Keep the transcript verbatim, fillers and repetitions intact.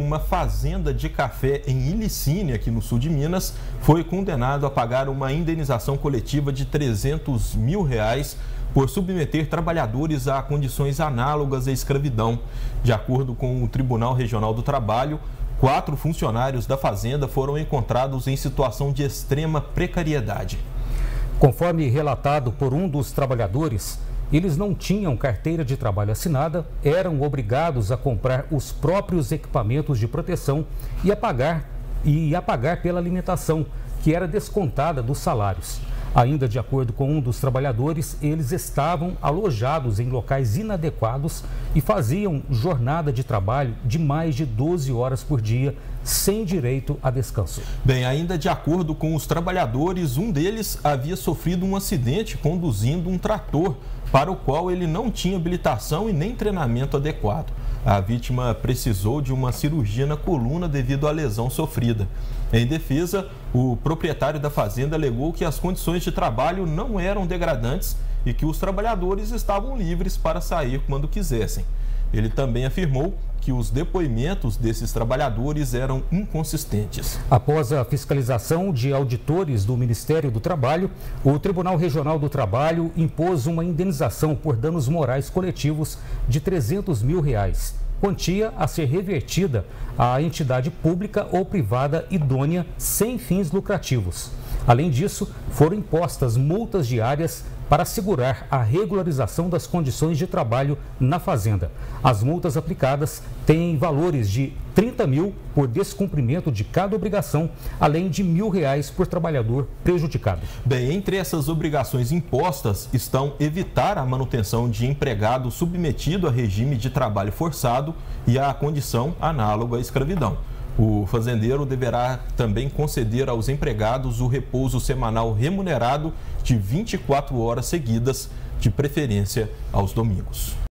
uma fazenda de café em Ilicínea, aqui no sul de Minas, foi condenado a pagar uma indenização coletiva de trezentos mil reais por submeter trabalhadores a condições análogas à escravidão. De acordo com o Tribunal Regional do Trabalho, quatro funcionários da fazenda foram encontrados em situação de extrema precariedade. Conforme relatado por um dos trabalhadores, eles não tinham carteira de trabalho assinada, eram obrigados a comprar os próprios equipamentos de proteção e a pagar, e a pagar pela alimentação, que era descontada dos salários. Ainda de acordo com um dos trabalhadores, eles estavam alojados em locais inadequados e faziam jornada de trabalho de mais de doze horas por dia, sem direito a descanso. Bem, ainda de acordo com os trabalhadores, um deles havia sofrido um acidente conduzindo um trator, para o qual ele não tinha habilitação e nem treinamento adequado. A vítima precisou de uma cirurgia na coluna devido à lesão sofrida. Em defesa, o proprietário da fazenda alegou que as condições de trabalho não eram degradantes e que os trabalhadores estavam livres para sair quando quisessem. Ele também afirmou que os depoimentos desses trabalhadores eram inconsistentes. Após a fiscalização de auditores do Ministério do Trabalho, o Tribunal Regional do Trabalho impôs uma indenização por danos morais coletivos de trezentos mil reais, quantia a ser revertida à entidade pública ou privada idônea sem fins lucrativos. Além disso, foram impostas multas diárias para assegurar a regularização das condições de trabalho na fazenda. As multas aplicadas têm valores de trinta mil por descumprimento de cada obrigação, além de mil reais por trabalhador prejudicado. Bem, entre essas obrigações impostas estão evitar a manutenção de empregado submetido a regime de trabalho forçado e a condição análoga à escravidão. O fazendeiro deverá também conceder aos empregados o repouso semanal remunerado de vinte e quatro horas seguidas, de preferência aos domingos.